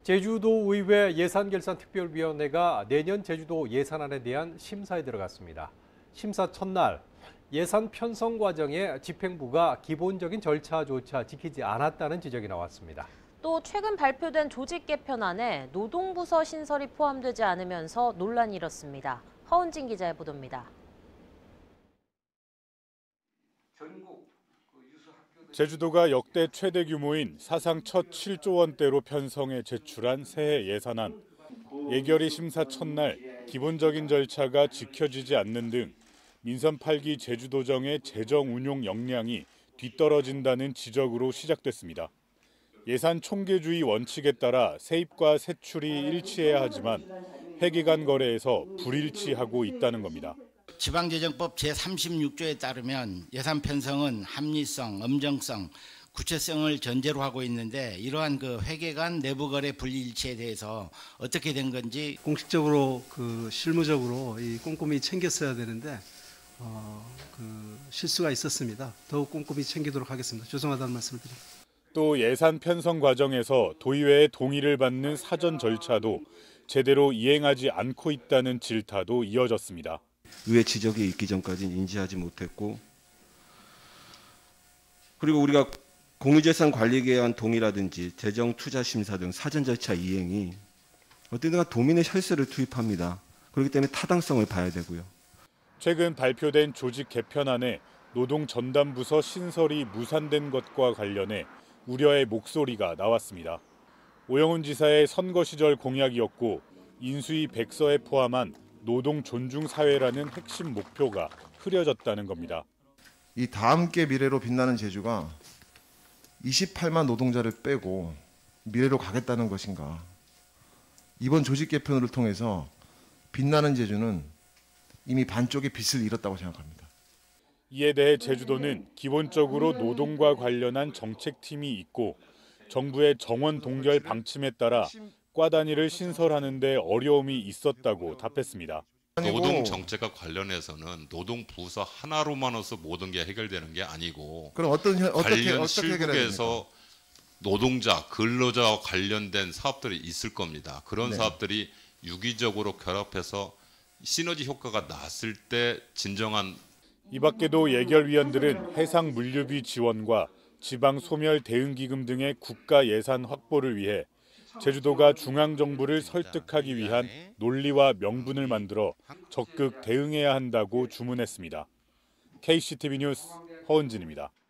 제주도의회 예산결산특별위원회가 내년 제주도 예산안에 대한 심사에 들어갔습니다. 심사 첫날 예산 편성 과정에 집행부가 기본적인 절차조차 지키지 않았다는 지적이 나왔습니다. 또 최근 발표된 조직 개편안에 노동부서 신설이 포함되지 않으면서 논란이 일었습니다. 허은진 기자의 보도입니다. 제주도가 역대 최대 규모인 사상 첫 7조 원대로 편성해 제출한 새해 예산안. 예결위 심사 첫날 기본적인 절차가 지켜지지 않는 등 민선 8기 제주도정의 재정 운용 역량이 뒤떨어진다는 지적으로 시작됐습니다. 예산 총계주의 원칙에 따라 세입과 세출이 일치해야 하지만 회기간 거래에서 불일치하고 있다는 겁니다. 지방재정법 제36조에 따르면 예산 편성은 합리성, 엄정성, 구체성을 전제로 하고 있는데 이러한 회계간 내부 거래 불일치에 대해서 어떻게 된 건지 공식적으로 실무적으로 꼼꼼히 챙겼어야 되는데 실수가 있었습니다. 더욱 꼼꼼히 챙기도록 하겠습니다. 죄송하다는 말씀을 드립니다. 또 예산 편성 과정에서 도의회의 동의를 받는 사전 절차도 제대로 이행하지 않고 있다는 질타도 이어졌습니다. 의회 지적이 있기 전까지는 인지하지 못했고, 그리고 우리가 공유재산관리계획안 동의라든지 재정투자심사 등 사전 절차 이행이 어떤 데가 도민의 혈세를 투입합니다. 그렇기 때문에 타당성을 봐야 되고요. 최근 발표된 조직 개편안에 노동전담부서 신설이 무산된 것과 관련해 우려의 목소리가 나왔습니다. 오영훈 지사의 선거 시절 공약이었고 인수위 백서에 포함한 노동 존중 사회라는 핵심 목표가 흐려졌다는 겁니다. 이 다함께 미래로 빛나는 제주가 28만 노동자를 빼고 미래로 가겠다는 것인가? 이번 조직 개편을 통해서 빛나는 제주는 이미 반쪽의 빛을 잃었다고 생각합니다. 이에 대해 제주도는 기본적으로 노동과 관련한 정책팀이 있고 정부의 정원 동결 방침에 따라 과 단위를 신설하는 데 어려움이 있었다고 답했습니다. 노동 정책과 관련해서는 노동부서 하나로만으로서 모든 게 해결되는 게 아니고 그럼 관련 실국에서 노동자, 근로자와 관련된 사업들이 있을 겁니다. 그런 사업들이 유기적으로 결합해서 시너지 효과가 났을 때 진정한. 이 밖에도 예결위원들은 해상 물류비 지원과 지방 소멸 대응기금 등의 국가 예산 확보를 위해 제주도가 중앙정부를 설득하기 위한 논리와 명분을 만들어 적극 대응해야 한다고 주문했습니다. KCTV 뉴스 허은진입니다.